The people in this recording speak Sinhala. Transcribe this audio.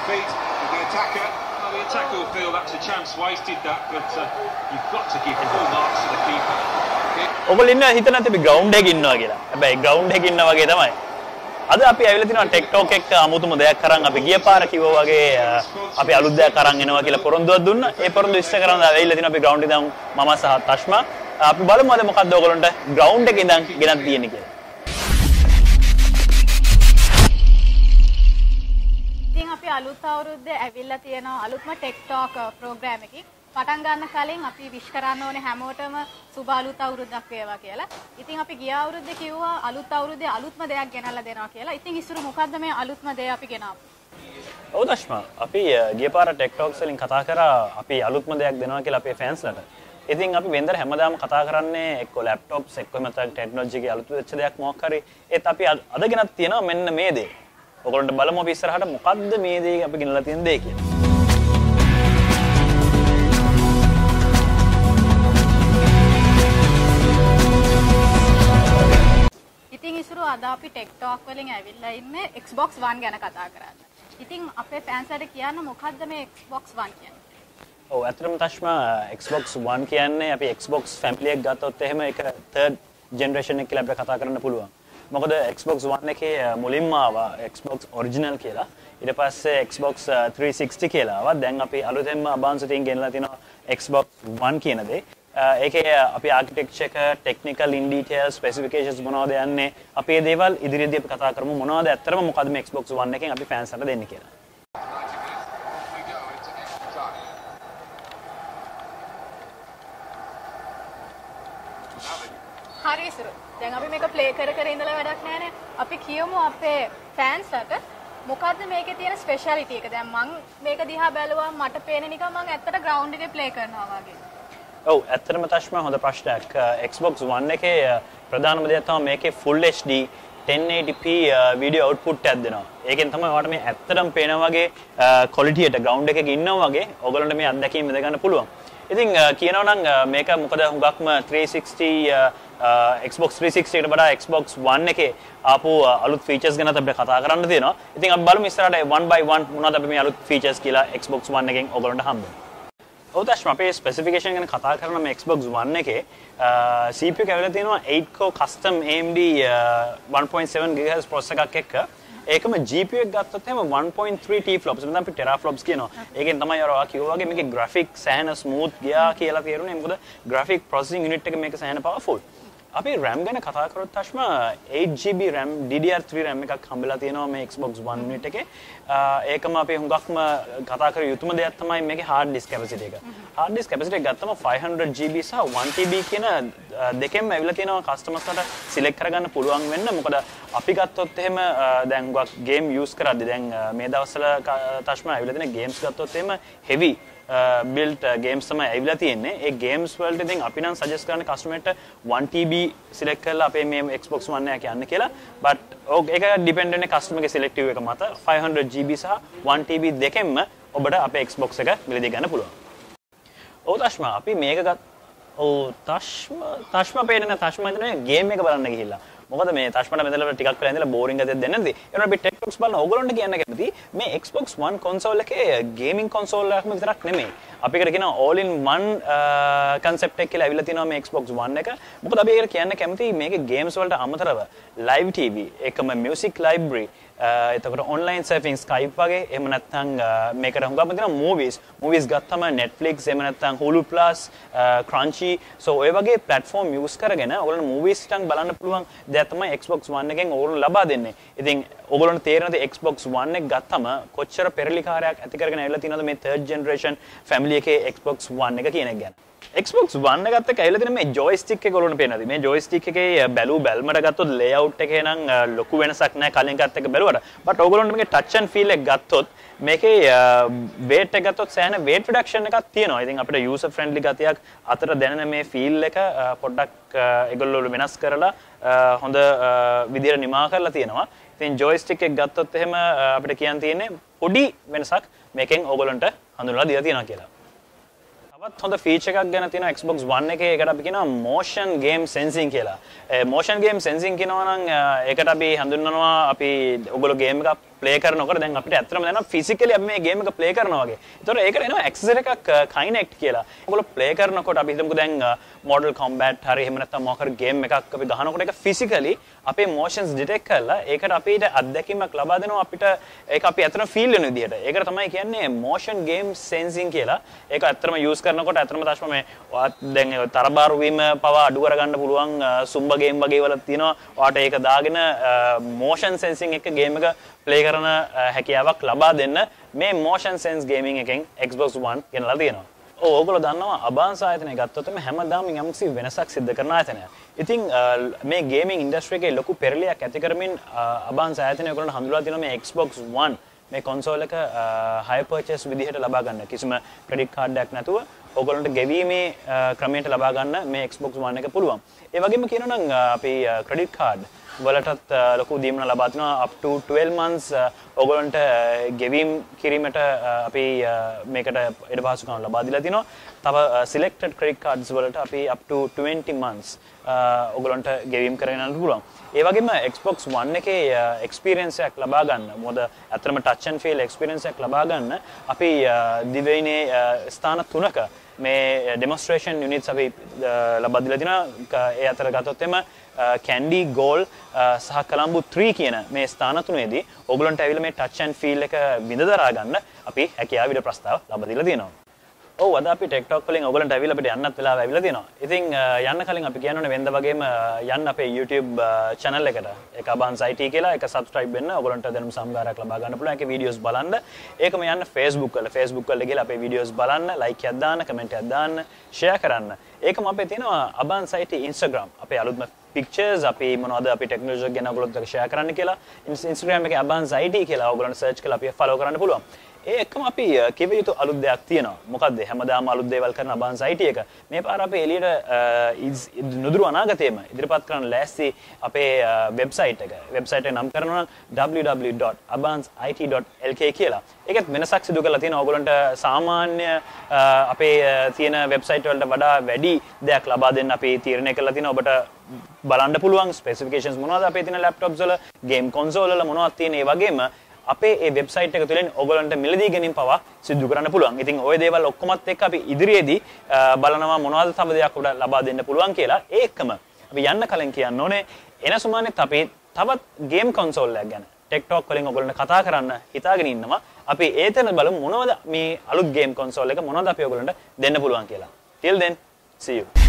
feet with the attacker. Well, the attacker will feel that's a chance wasted, that, but you've got to give full marks to the keeper. ඔයගොල්ලෝ ඉන්න හිතන අපි ග්‍රවුන්ඩ් එකේ ඉන්නවා කියලා. හැබැයි ග්‍රවුන්ඩ් එකේ ඉන්නා වගේ තමයි. අද අපි ඇවිල්ලා තිනවා ටෙක්ටොක් එක අමුතුම දෙයක් අරන් අපි ගිය පාර කිව්වා වගේ අපි අලුත් දෙයක් අරන් එනවා කියලා පොරොන්දුවක් දුන්නා. ඒ පොරොන්දු ඉෂ්ට කරන් ඇවිල්ලා තිනවා අපි ග්‍රවුන්ඩ් එකේ මම සහ තෂ්මා. අපි බලමු අද මොකක්ද ඔයගොල්ලන්ට ග්‍රවුන්ඩ් එකේ ඉඳන් ගෙනත් තියෙන්නේ කියලා. ඉතින් අපි අලුත් අවුරුද්දේ ඇවිල්ලා තියෙනවා අලුත්ම ටෙක්ටොක් ප්‍රෝග්‍රෑම් එකකින්. පටන් ගන්න කලින් අපි විශ් කරන්න ඕනේ හැමෝටම සුබ අලුත් අවුරුද්දක් වේවා කියලා. ඉතින් අපි ගිය අවුරුද්දේ කිව්වා අලුත් අවුරුද්දේ අලුත්ම දෙයක් ගෙනල්ලා දෙනවා කියලා. ඉතින් ඉස්සර මොකද්ද මේ අලුත්ම දේ අපි ගෙනාවා? ඔව් දෂ්මා. අපි ගිය පාර ටෙක්ටොක්ස් වලින් කතා කරා අපි අලුත්ම දෙයක් දෙනවා කියලා අපේ ෆෑන්ස්ලට. ඉතින් අපි වෙන්දර හැමදාම කතා කරන්නේ එක්ක ලැප්ටොප්ස් එක්ක නැත්නම් ටෙක්නොලොජි එකේ අලුත් වෙච්ච දෙයක් මොකක් හරි. ඒත් අපි අද ගෙනත් තියෙනවා මෙන්න මේ දේ. ඔයගොල්ලන්ට බලමු අපි ඉස්සරහට මොකද්ද මේ දේ අපි ගෙනල්ලා තියෙන දේ කියලා. ඉතින් ඉස්සර අද අපි ටෙක්ටොක් වලින් ඇවිල්ලා ඉන්නේ Xbox One ගැන කතා කරන්න. ඉතින් අපේ ෆෑන්ස්ලට කියන්න මොකද්ද මේ Xbox One කියන්නේ? ඔව් ඇත්තටම තෂ්මා Xbox One කියන්නේ අපි Xbox family එක ගත්තොත් එහෙම ඒක third generation එක කියලා අපිට කතා කරන්න පුළුවන්. මොකද Xbox One එකේ මුලින්ම ආවා Xbox original කියලා. ඊට පස්සේ Xbox 360 කියලා ආවා. දැන් අපි අලුතෙන්ම අභාන්සතින් ගෙනලා තිනවා Xbox One කියන දේ. ඒකේ අපි ආකිටෙක්චර් එක, ටෙක්නිකල් ඉන් ඩීටේල්ස්, ස්පෙસિෆිකේෂන්ස් මොනවද යන්නේ? අපි මේ දේවල් ඉදිරියේදී අපි කතා කරමු. මොනවද ඇත්තටම මොකද්ද මේ Xbox One එකෙන් අපි ෆෑන්ස්ලට දෙන්නේ කියලා. හරි ඉස්සර. දැන් අපි මේක ප්ලේ කර කර ඉඳලා වැඩක් නැහැනේ. අපි කියමු අපේ ෆෑන්ස්ලට මොකද්ද මේකේ තියෙන ස්පෙෂালিටි එක. දැන් මම මේක දිහා බැලුවා මට පේන්නේ නිකන් මම ඇත්තට ග්‍රවුන්ඩ් එකේ ප්ලේ කරනවා වගේ. ඔව් ඇත්තටම තෂ්මා හොඳ ප්‍රශ්නයක්. Xbox One එකේ ප්‍රධානම දේ තමයි මේකේ full HD 1080p video output එකක් දෙනවා. ඒකෙන් තමයි ඔයාලට මේ ඇත්තටම පේනා වගේ quality එකට ග්‍රවුන්ඩ් එකක ඉන්නවා වගේ ඔයගොල්ලන්ට මේ අත්දැකීම ඉඳ ගන්න පුළුවන්. ඉතින් කියනවා නම් මේක මොකද හුඟක්ම 360 Xbox 360 එකට වඩා Xbox One එකේ ආපු අලුත් ෆීචර්ස් ගැන අපිට කතා කරන්න තියෙනවා. ඉතින් අපි බලමු ඉස්සරහට one by one මොනවද අපි මේ අලුත් ෆීචර්ස් කියලා Xbox One එකෙන් ඔයගොල්ලන්ට හම්බෙන්නේ. ඔව් තෂ්මා අපේ ස්පෙસિෆිකේෂන් ගැන කතා කරන මේ Xbox One එකේ CPU එක ඇවිල්ලා තියෙනවා 8 core custom AMD 1.7 GHz processor එකක් එක්ක. ඒකම GPU එක ගත්තොත් එහෙම 1.3 T-flops නැත්නම් අපි teraflops කියනවා. ඒකෙන් තමයි අර කිව්වා වගේ මේකේ graphic සෑහෙන smooth ගියා කියලා තේරුනේ. මොකද graphic processing unit එක මේක සෑහෙන powerful. අපි RAM ගැන කතා කරොත් තෂ්මා 8GB RAM DDR3 RAM එකක් හම්බෙලා තියෙනවා මේ Xbox One unit එකේ. ඒකම අපි හුඟක්ම කතා කර යුතුම දෙයක් තමයි මේකේ hard disk capacity එක. hard disk capacity එක ගත්තම 500GB සහ 1TB කියන දෙකෙන්ම ඇවිල්ලා තියෙනවා කස්ටමර්ස්ලාට සිලෙක්ට් කරගන්න පුළුවන් වෙන්න. මොකද අපි ගත්තොත් එහෙම දැන් හුඟක් game use කරද්දි දැන් මේ දවස්වල තෂ්මා ඇවිල්ලා තියෙන games ගත්තොත් එහෙම heavy built games තමයි ඇවිල්ලා තියෙන්නේ. ඒ games වලට ඉතින් අපි නම් suggest කරන්නේ customerට 1TB select කරලා අපේ මේ Xbox One එක යන්න කියලා. but ඒක depend වෙන්නේ customer ගේ selective එක මත. 500GB සහ 1TB දෙකෙන්ම ඔබට අපේ Xbox එක මිලදී ගන්න පුළුවන්. ඔව් තෂ්මා අපි මේක ඔව් තෂ්මා පේන්නේ තෂ්මා හිතන්නේ game එක බලන්න ගිහිල්ලා. මොකද මේ තෂ්මට මෙතන ටිකක් වෙලා ඉඳලා බෝරින් ගතියක් දෙන්නේ නැති. ඒනොත් අපි ටෙක්ටොක්ස් බලන ඕගොල්ලන්ට කියන්න කැමති මේ Xbox One console එකේ gaming console එකක්ම විතරක් නෙමෙයි. අපි එකට කියනවා all in one concept එක කියලා ඇවිල්ලා තියෙනවා මේ Xbox One එක. මොකද අපි ඒකට කියන්න කැමති මේකේ games වලට අමතරව live TV එකම music library එතකොට online surfing Skype වගේ එහෙම නැත්නම් මේකට හුඟක්ම තියෙනවා movies ගත්තම Netflix එහෙම නැත්නම් Hulu Plus Crunchy so ඔය වගේ platform use කරගෙන ඔයගොල්ලෝ movies ටිකක් බලන්න පුළුවන් දෙයක් තමයි Xbox One එකෙන් ඔයගොල්ලෝ ලබා දෙන්නේ. ඉතින් ඔයගොල්ලන්ට තේරෙනද Xbox One එක ගත්තම කොච්චර පෙරලිකාරයක් ඇති කරගෙන ඇවිල්ලා තියෙනවද මේ third generation family එකේ Xbox One එක කියන එක ගැන. Xbox One එකත් එක්ක ඇවිල්ලා තියෙන මේ joystick එක ඔයගොල්ලන්ට පේනවාද? මේ joystick එකේ බැලුමට ගත්තොත් layout එකේ නම් ලොකු වෙනසක් නැහැ කලින් එකත් එක්ක බැලුවට. but ඔයගොල්ලන්ට මේකේ touch and feel එක ගත්තොත් මේකේ weight එක ගත්තොත් සෑහෙන weight reduction එකක් තියෙනවා. ඉතින් අපිට user friendly ගතියක් අතර දැනෙන මේ feel එක පොඩ්ඩක් ඒගොල්ලෝ වෙනස් කරලා හොඳ විදියට නිමා කරලා තියෙනවා. ඉතින් joystick එක ගත්තොත් එහෙම අපිට කියන්න තියෙන්නේ පොඩි වෙනසක් මේකෙන් ඔයගොල්ලන්ට හඳුනලා දීලා තියෙනවා කියලා. තවත් හොඳ ෆීචර් එකක් ගැන තියෙනවා Xbox One එකේ. ඒකට අපි කියනවා motion game sensing කියලා. motion game sensing කියනවා නම් ඒකට අපි හඳුන්වනවා අපි ඔයගොල්ලෝ ගේම් එකක් ප්ලේ කරනකොට දැන් අපිට ඇත්තටම දැනෙනවා ෆිසිකලි අපි මේ ගේම් එක ප්ලේ කරනවා වගේ. ඒතකොට ඒකට එනවා ඇක්සසරි එකක් Kinect කියලා. ඔයගොල්ලෝ ප්ලේ කරනකොට අපි හිතමුකෝ දැන් Mortal Kombat හරි එහෙම නැත්නම් මොකක් හරි ගේම් එකක් අපි ගහනකොට ඒක ෆිසිකලි අපේ මොෂන්ස් ඩිටෙක්ට් කරලා ඒකට අපිට අත්දැකීමක් ලබා දෙනවා අපිට ඒක අපි ඇත්තටම ෆීල් වෙන විදිහට. ඒකට තමයි කියන්නේ motion game sensing කියලා. ඒක ඇත්තටම යූස් කරනකොට ඇත්තටම තාම මේ දැන් තරබාරු වීම පවා අඩු කරගන්න පුළුවන් සුම්බ ගේම් වගේ වල තියෙනවා. ඔයාට ඒක දාගෙන motion sensing එක ගේම් එක ප්ලේ කරන හැකියාවක් ලබා දෙන්න මේ motion sense gaming එකෙන් Xbox One ගෙනලා තියෙනවා. ඕගොල්ලෝ දන්නවා අබාන්ස් ආයතනය ගත්තොත් මේ හැමදාම යම්කිසි වෙනසක් සිද්ධ කරන ආයතනයක්. ඉතින් මේ ගේමින් ඉන්ඩස්ට්‍රි එකේ ලොකු පෙරලියක් ඇති කරමින් අබාන්ස් ආයතනය ඔයගොල්ලෝ හඳුනලා තියෙනවා මේ Xbox One මේ කන්සෝල් එක high purchase විදිහට ලබා ගන්න. කිසිම ක්‍රෙඩිට් කාඩ් එකක් නැතුව ඔයගොල්ලන්ට ගෙවීමේ ක්‍රමයට ලබා ගන්න මේ Xbox One එක පුළුවන්. ඒ වගේම කියනවා නම් අපි ක්‍රෙඩිට් කාඩ් වලටත් ලොකු දීමන ලබා තිනවා up to 12 months ඔයගොල්ලන්ට ගෙවීම් කිරීමට අපි මේකට ඉඩ පහසුකම් ලබා දීලා තිනවා. තව selected credit cards වලට අපි up to 20 months ඔයගොල්ලන්ට ගෙවීම් කරගෙන යන්න පුළුවන්. ඒ වගේම Xbox One එකේ experience එකක් ලබා ගන්න. මොකද අතරම touch and feel experience එකක් ලබා ගන්න අපි දිවයිනේ ස්ථාන 3ක මේ demonstration units අපි ලබා දීලා තිනවා. ඒ අතර ගත්තොත් එම Candy Gold සහ Colombo 3 කියන මේ ස්ථාන තුනේදී ඔයගොල්ලන්ට ඇවිල්ලා මේ touch and feel එක විඳ දරා ගන්න අපි හැකියාව විදිහට ප්‍රස්තාව ලබා දීලා තියෙනවා. ඔව් අද අපි TikTok වලින් ඔයගොල්ලන්ට ඇවිල්ලා අපිට යන්නත් වෙලාව ඇවිල්ලා තියෙනවා. ඉතින් යන්න කලින් අපි කියනෝනේ වෙනද වගේම යන්න අපේ YouTube channel එකට. ඒක අබාන්ස් IT කියලා ඒක subscribe වෙන්න. ඔයගොල්ලන්ට දැනුම් සම්භාරයක් ලබා ගන්න පුළුවන්. ඒකේ videos බලන්න. ඒකම යන්න Facebook වල. Facebook වල ගිහලා අපේ videos බලන්න, like එකක් දාන්න, comment එකක් දාන්න, share කරන්න. ඒකම අපේ තියෙනවා අබාන්ස් IT Instagram. අපේ අලුත්ම pictures අපි මොනවද අපි technology ගැන ඔයගොල්ලොත් එක්ක share කරන්න කියලා Instagram එකේ අබාන්ස් IT කියලා ඔයගොල්ලොන්ට search කරලා අපි follow කරන්න පුළුවන්. ඒ එක්කම අපි කිව යුතු අලුත් දෙයක් තියෙනවා. මොකද්ද? හැමදාම අලුත් දේවල් කරන අබාන්ස් IT එක. මේ පාර අපි එළියට නුදුරු අනාගතයේම ඉදිරිපත් කරන්න ලෑස්ති අපේ වෙබ්සයිට් එක. වෙබ්සයිට් එක නම් කරනවා නම් www.abansit.lk කියලා. ඒකත් වෙනසක් සිදු කරලා තියෙනවා. ඔයගොල්ලන්ට සාමාන්‍ය අපේ තියෙන වෙබ්සයිට් වලට වඩා වැඩි දෙයක් ලබා දෙන්න අපි තීරණය කරලා තියෙනවා. ඔබට බලන්න පුළුවන් ස්පෙસિෆිකේෂන්ස් මොනවද අපේ තියෙන ලැප්ටොප්ස් වල, ගේම් කන්සෝල් වල මොනවද තියෙන. ඒ වගේම අපේ මේ වෙබ්සයිට් එක තුළින් ඔයගොල්ලන්ට මිලදී ගැනීම පවා සිදු කරන්න පුළුවන්. ඉතින් ওই දේවල් ඔක්කොමත් එක්ක අපි ඉදිරියේදී බලනවා මොනවද තව දෙයක් උඩ ලබා දෙන්න පුළුවන් කියලා. ඒකම අපි යන්න කලින් කියන්න ඕනේ එන සුමානෙත් අපි තවත් ගේම් කන්සෝල් එකක් ගැන TikTok වලින් ඔයගොල්ලන්ට කතා කරන්න හිතාගෙන ඉන්නවා. අපි ඒතන බලමු මොනවද මේ අලුත් ගේම් කන්සෝල් එක මොනවද අපි ඔයගොල්ලන්ට දෙන්න පුළුවන් කියලා. Till then, see you.